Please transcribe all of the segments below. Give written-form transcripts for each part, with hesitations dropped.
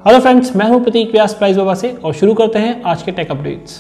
Hello friends, मैं हूं प्रतीक व्यास price बाबा से और शुरू करते हैं आज के टेक अपडेट्स।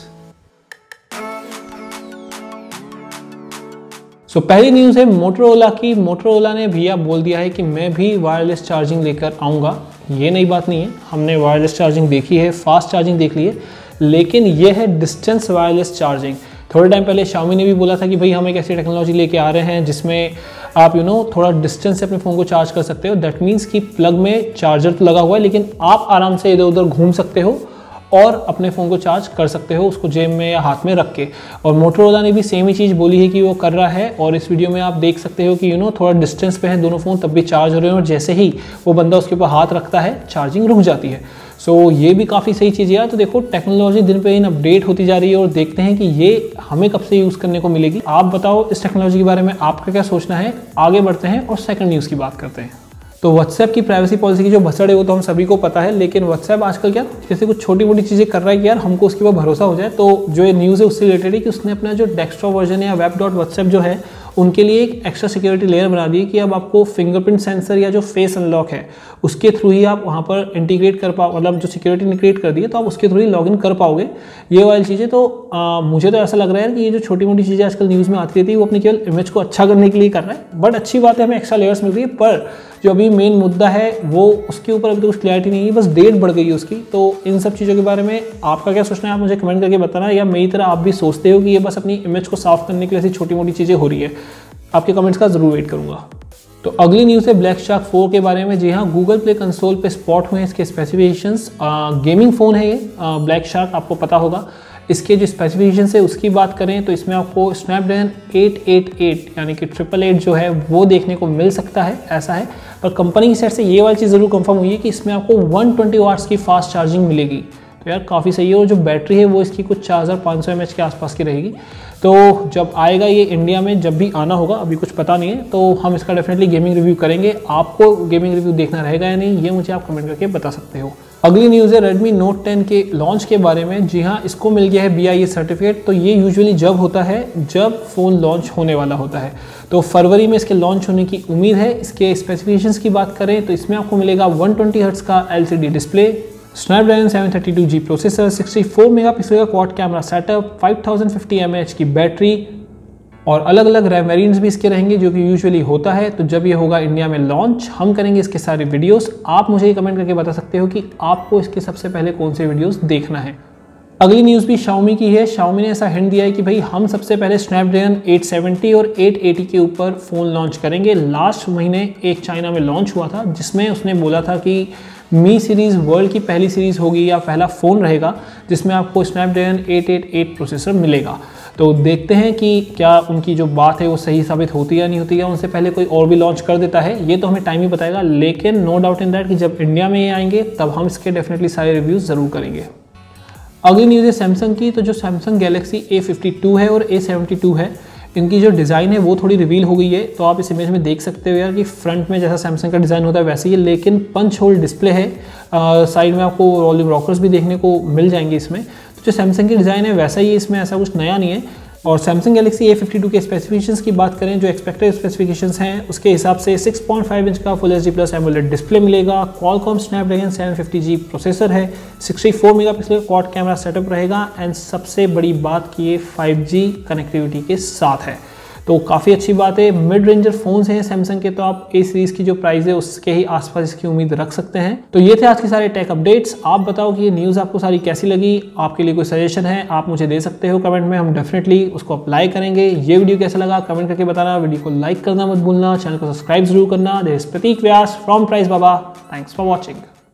पहली न्यूज़ है मोटोरोला की। मोटोरोला ने भैया बोल दिया है कि मैं भी वायरलेस चार्जिंग लेकर आऊँगा। ये नई बात नहीं है, हमने वायरलेस चार्जिंग देखी है, फास्ट चार्जिंग देख ली है, लेकिन ये है डिस्टेंस वायरलेस चार्जिंग। थोड़े टाइम पहले Xiaomi ने भी बोला था कि भाई हम एक ऐसी टेक्नोलॉजी लेके आ रहे हैं जिसमें आप थोड़ा डिस्टेंस से अपने फ़ोन को चार्ज कर सकते हो। दैट मीन्स कि प्लग में चार्जर तो लगा हुआ है, लेकिन आप आराम से इधर उधर घूम सकते हो और अपने फ़ोन को चार्ज कर सकते हो, उसको जेब में या हाथ में रख के। और मोटोरोला ने भी सेम ही चीज़ बोली है कि वो कर रहा है। और इस वीडियो में आप देख सकते हो कि थोड़ा डिस्टेंस पे है दोनों फ़ोन, तब भी चार्ज हो रहे हैं, और जैसे ही वो बंदा उसके ऊपर हाथ रखता है चार्जिंग रुक जाती है। ये भी काफ़ी सही चीज़ है यार। तो देखो, टेक्नोलॉजी दिन पे दिन अपडेट होती जा रही है और देखते हैं कि ये हमें कब से यूज़ करने को मिलेगी। आप बताओ इस टेक्नोलॉजी के बारे में आपका क्या सोचना है। आगे बढ़ते हैं और सेकंड न्यूज़ की बात करते हैं। तो व्हाट्सएप की प्राइवेसी पॉलिसी की जो भसड़ है वो तो हम सभी को पता है, लेकिन व्हाट्सएप आजकल क्या जैसे कुछ छोटी मोटी चीज़ें कर रहा है कि यार हमको उसके ऊपर भरोसा हो जाए। तो जो ये न्यूज़ है उससे रिलेटेड है कि उसने अपना जो डेस्कटॉप वर्जन है या web.whatsapp जो है उनके लिए एक एक्स्ट्रा सिक्योरिटी लेयर बना दी है कि अब आपको फिंगरप्रिंट सेंसर या जो फेस अनलॉक है उसके थ्रू ही आप वहाँ पर इंटीग्रेट कर पाओ, मतलब जो सिक्योरिटी इंटीग्रेट कर दी है तो आप उसके थ्रू ही लॉगिन कर पाओगे, ये वाली चीज़ें। तो मुझे तो ऐसा लग रहा है कि ये जो छोटी मोटी चीज़ें आजकल न्यूज़ में आती रहती है वो अपनी केवल इमेज को अच्छा करने के लिए कर रहा है। बट अच्छी बात है, हमें एक्स्ट्रा लेयर्स मिल रही है। पर जो अभी मेन मुद्दा है वो उसके ऊपर अभी तो कुछ क्लैरिटी नहीं है, बस डेट बढ़ गई है उसकी। तो इन सब चीज़ों के बारे में आपका क्या सोचना है, आप मुझे कमेंट करके बताना। या मेरी तरह आप भी सोचते हो कि ये बस अपनी इमेज को साफ करने के लिए ऐसी छोटी मोटी चीज़ें हो रही है। आपके कमेंट्स का जरूर वेट करूंगा। तो अगली न्यूज़ है ब्लैक शार्क 4 के बारे में। जी हाँ, गूगल प्ले कंसोल पे स्पॉट हुए हैं इसके स्पेसिफिकेशंस। गेमिंग फ़ोन है ये ब्लैक शार्क, आपको पता होगा। इसके जो स्पेसिफिकेशंस है उसकी बात करें तो इसमें आपको स्नैपड्रैगन 888 यानी कि 888 जो है वो देखने को मिल सकता है, ऐसा है। पर कंपनी की साइड से ये वाली चीज़ ज़रूर कंफर्म हुई है कि इसमें आपको 120 वाट्स की फास्ट चार्जिंग मिलेगी। तो यार काफ़ी सही है। और जो बैटरी है वो इसकी कुछ 4500 mAh के आसपास की रहेगी। तो जब आएगा ये इंडिया में, जब भी आना होगा, अभी कुछ पता नहीं है, तो हम इसका डेफिनेटली गेमिंग रिव्यू करेंगे। आपको गेमिंग रिव्यू देखना रहेगा या नहीं, ये मुझे आप कमेंट करके बता सकते हो। अगली न्यूज़ है Redmi Note 10 के लॉन्च के बारे में। जी हाँ, इसको मिल गया है BIS सर्टिफिकेट। तो ये यूजुअली जब होता है जब फ़ोन लॉन्च होने वाला होता है। तो फरवरी में इसके लॉन्च होने की उम्मीद है। इसके स्पेसिफिकेशंस की बात करें तो इसमें आपको मिलेगा 120 हर्ट्ज़ का LCD display, Snapdragon 732G processor, 64 megapixel का क्वाड कैमरा सेटअप, 5050 mAh की बैटरी, और अलग अलग रैम वेरिएंट्स भी इसके रहेंगे जो कि यूजुअली होता है। तो जब ये होगा इंडिया में लॉन्च, हम करेंगे इसके सारे वीडियोस। आप मुझे ये कमेंट करके बता सकते हो कि आपको इसके सबसे पहले कौन से वीडियोस देखना है। अगली न्यूज़ भी Xiaomi की है। Xiaomi ने ऐसा हिंट दिया है कि भाई हम सबसे पहले स्नैपड्रैगन 870 और 880 के ऊपर फ़ोन लॉन्च करेंगे। लास्ट महीने एक चाइना में लॉन्च हुआ था जिसमें उसने बोला था कि मी सीरीज़ वर्ल्ड की पहली सीरीज़ होगी या पहला फ़ोन रहेगा जिसमें आपको स्नैपड्रैगन 888 प्रोसेसर मिलेगा। तो देखते हैं कि क्या उनकी जो बात है वो सही साबित होती है या नहीं होती है। उनसे पहले कोई और भी लॉन्च कर देता है, ये तो हमें टाइम ही बताएगा। लेकिन नो डाउट इन दैट कि जब इंडिया में ये आएंगे तब हम इसके डेफिनेटली सारे रिव्यूज़ ज़रूर करेंगे। अगली न्यूज़ है सैमसंग की। तो जो सैमसंग गैलेक्सी A52 है और A72 है, इनकी जो डिज़ाइन है वो थोड़ी रिवील हो गई है। तो आप इस इमेज में देख सकते हो यार कि फ्रंट में जैसा सैमसंग का डिज़ाइन होता है वैसे ही है, लेकिन पंच होल डिस्प्ले है। साइड में आपको रोलिंग रॉकर्स भी देखने को मिल जाएंगे इसमें। तो जो सैमसंग की डिज़ाइन है वैसा ही, इसमें ऐसा कुछ नया नहीं है। और सैमसंग गैलेक्सी A52 के स्पेसिफिकेशंस की बात करें, जो एक्सपेक्टेड स्पेसिफिकेशंस हैं उसके हिसाब से 6.5 इंच का Full HD+ AMOLED डिस्प्ले मिलेगा, Qualcomm Snapdragon 750G प्रोसेसर है, 64 मेगापिक्सल क्वाड कैमरा सेटअप रहेगा, एंड सबसे बड़ी बात कि ये 5G कनेक्टिविटी के साथ है। तो काफ़ी अच्छी बात है। मिड रेंजर फ़ोन्स हैं सैमसंग के, तो आप A सीरीज़ की जो प्राइस है उसके ही आसपास इसकी उम्मीद रख सकते हैं। तो ये थे आज के सारे टेक अपडेट्स। आप बताओ कि ये न्यूज़ आपको सारी कैसी लगी। आपके लिए कोई सजेशन है आप मुझे दे सकते हो कमेंट में, हम डेफिनेटली उसको अप्लाई करेंगे। ये वीडियो कैसा लगा कमेंट करके बताना। वीडियो को लाइक करना मत भूलना, चैनल को सब्सक्राइब जरूर करना। This is Prateek Vyas from PriceBaba. Thanks for watching.